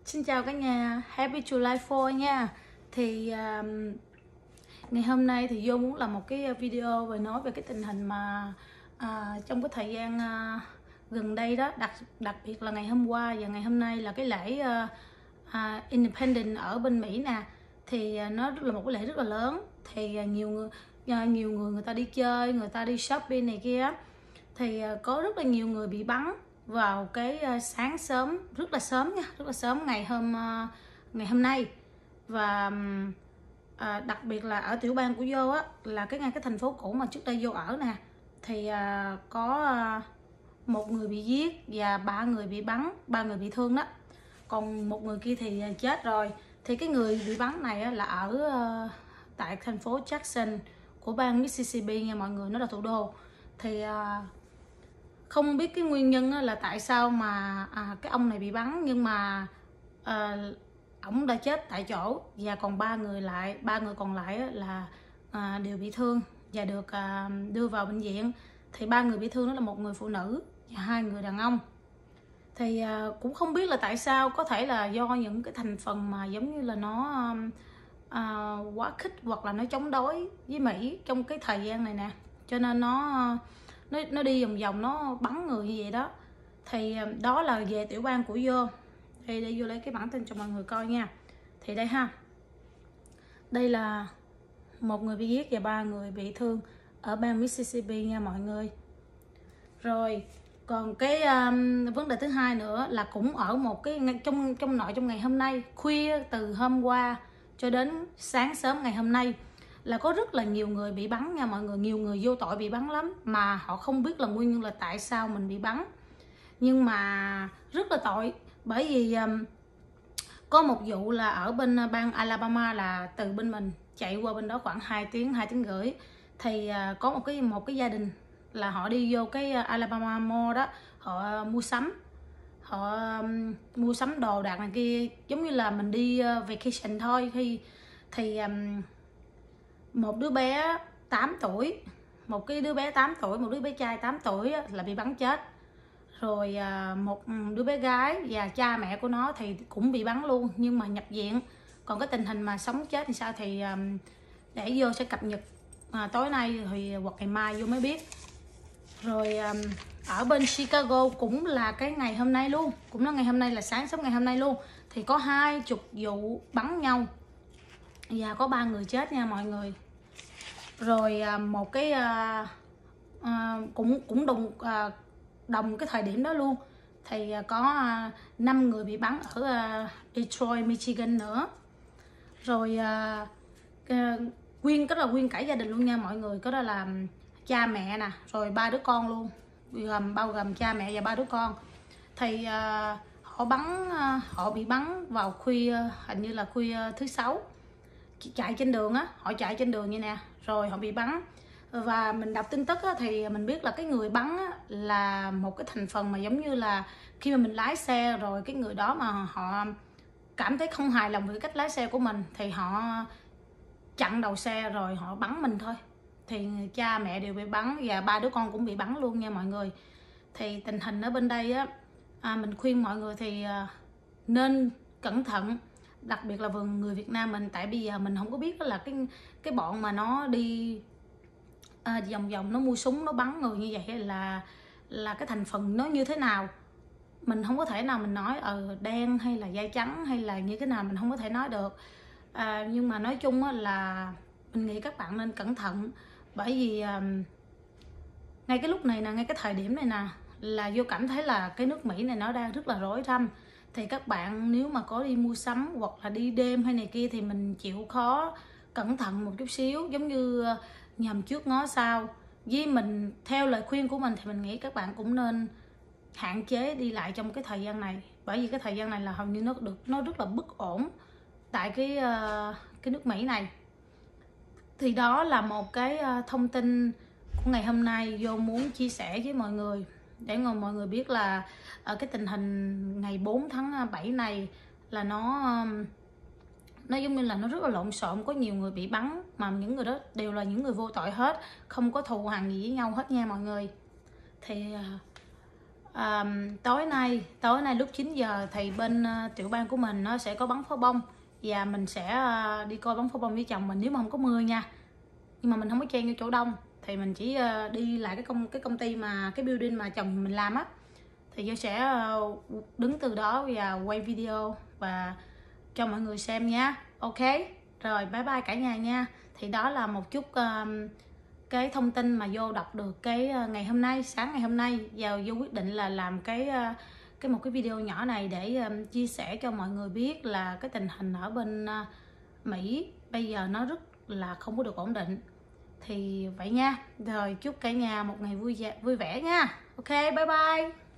Xin chào cả nhà, Happy July 4 nha. Thì ngày hôm nay thì vô muốn làm một cái video về nói về cái tình hình mà trong cái thời gian gần đây đó, đặc biệt là ngày hôm qua và ngày hôm nay là cái lễ Independence ở bên Mỹ nè. Thì nó là một cái lễ rất là lớn. Thì nhiều người ta đi chơi, người ta đi shopping này kia. Thì có rất là nhiều người bị bắn vào cái sáng sớm, rất là sớm nha, rất là sớm ngày hôm nay. Và đặc biệt là ở tiểu bang của vô á, là ngay cái thành phố cũ mà trước đây vô ở nè, thì có một người bị giết và 3 người bị bắn, 3 người bị thương đó, còn một người kia thì chết rồi. Thì cái người bị bắn này á, là ở tại thành phố Jackson của bang Mississippi nha mọi người, nó là thủ đô. Thì không biết cái nguyên nhân là tại sao mà cái ông này bị bắn, nhưng mà ổng đã chết tại chỗ, và còn 3 người còn lại là đều bị thương và được đưa vào bệnh viện. Thì 3 người bị thương đó là một người phụ nữ và 2 người đàn ông. Thì cũng không biết là tại sao, có thể là do những cái thành phần mà giống như là nó quá khích hoặc là nó chống đối với Mỹ trong cái thời gian này nè, cho nên nó đi vòng vòng nó bắn người như vậy đó. Thì đó là về tiểu bang của vô. Thì để vô lấy cái bản tin cho mọi người coi nha. Thì đây ha, đây là một người bị giết và 3 người bị thương ở bang Mississippi nha mọi người. Rồi còn cái vấn đề thứ hai nữa là cũng ở một cái trong ngày hôm nay, khuya từ hôm qua cho đến sáng sớm ngày hôm nay, là có rất là nhiều người bị bắn nha mọi người. Nhiều người vô tội bị bắn lắm, mà họ không biết là nguyên nhân là tại sao mình bị bắn, nhưng mà rất là tội. Bởi vì có một vụ là ở bên bang Alabama, là từ bên mình chạy qua bên đó khoảng 2 tiếng rưỡi. Thì có một cái gia đình là họ đi vô cái Alabama Mall đó, họ mua sắm đồ đạc này kia, giống như là mình đi vacation thôi. Thì một đứa bé 8 tuổi, một đứa bé trai 8 tuổi là bị bắn chết. Rồi một đứa bé gái và cha mẹ của nó thì cũng bị bắn luôn, nhưng mà nhập viện. Còn cái tình hình mà sống chết thì sao thì để vô sẽ cập nhật tối nay thì hoặc ngày mai vô mới biết. Rồi ở bên Chicago cũng là cái ngày hôm nay luôn, cũng là ngày hôm nay, là sáng sớm ngày hôm nay luôn, thì có 20 vụ bắn nhau và có 3 người chết nha mọi người. Rồi một cái cũng đồng cái thời điểm đó luôn, thì có 5 người bị bắn ở Detroit, Michigan nữa. Rồi nguyên cả gia đình luôn nha mọi người. Có đó là cha mẹ nè, rồi 3 đứa con luôn, bao gồm cha mẹ và 3 đứa con. Thì họ bị bắn vào khuya, hình như là khuya thứ Sáu, chạy trên đường á, họ chạy trên đường như nè, rồi họ bị bắn. Và mình đọc tin tức á, thì mình biết là cái người bắn á, là một cái thành phần mà giống như là khi mà mình lái xe rồi cái người đó mà họ cảm thấy không hài lòng với cách lái xe của mình, thì họ chặn đầu xe rồi họ bắn mình thôi. Thì cha mẹ đều bị bắn và 3 đứa con cũng bị bắn luôn nha mọi người. Thì tình hình ở bên đây á, mình khuyên mọi người thì nên cẩn thận, đặc biệt là người Việt Nam mình. Tại bây giờ mình không có biết là cái bọn mà nó đi vòng nó mua súng nó bắn người như vậy là cái thành phần nó như thế nào. Mình không có thể nào mình nói đen hay là da trắng hay là như thế nào, mình không có thể nói được. Nhưng mà nói chung là mình nghĩ các bạn nên cẩn thận. Bởi vì ngay cái lúc này nè, ngay cái thời điểm này nè, là vô cảm thấy là cái nước Mỹ này nó đang rất là rối rắm. Thì các bạn nếu mà có đi mua sắm hoặc là đi đêm hay này kia thì mình chịu khó cẩn thận một chút xíu, giống như nhầm trước ngó sau. Với mình, theo lời khuyên của mình thì mình nghĩ các bạn cũng nên hạn chế đi lại trong cái thời gian này. Bởi vì cái thời gian này là hầu như nó rất là bất ổn tại cái nước Mỹ này. Thì đó là một cái thông tin của ngày hôm nay vô muốn chia sẻ với mọi người, để mọi người biết là ở cái tình hình ngày 4 tháng 7 này là nó giống như là nó rất là lộn xộn. Có nhiều người bị bắn mà những người đó đều là những người vô tội hết, không có thù hằn gì với nhau hết nha mọi người. Thì tối nay lúc 9 giờ thì bên tiểu bang của mình nó sẽ có bắn pháo bông, và mình sẽ đi coi bắn pháo bông với chồng mình nếu mà không có mưa nha. Nhưng mà mình không có chen vô chỗ đông, thì mình chỉ đi lại cái công ty mà cái building mà chồng mình làm á, thì tôi sẽ đứng từ đó và quay video và cho mọi người xem nha. Ok, rồi bye bye cả nhà nha. Thì đó là một chút cái thông tin mà vô đọc được cái ngày hôm nay, sáng ngày hôm nay, và vô quyết định là làm một cái video nhỏ này để chia sẻ cho mọi người biết là cái tình hình ở bên Mỹ bây giờ nó rất là không có được ổn định. Thì vậy nha. Rồi chúc cả nhà một ngày vui vẻ nha. Ok, bye bye.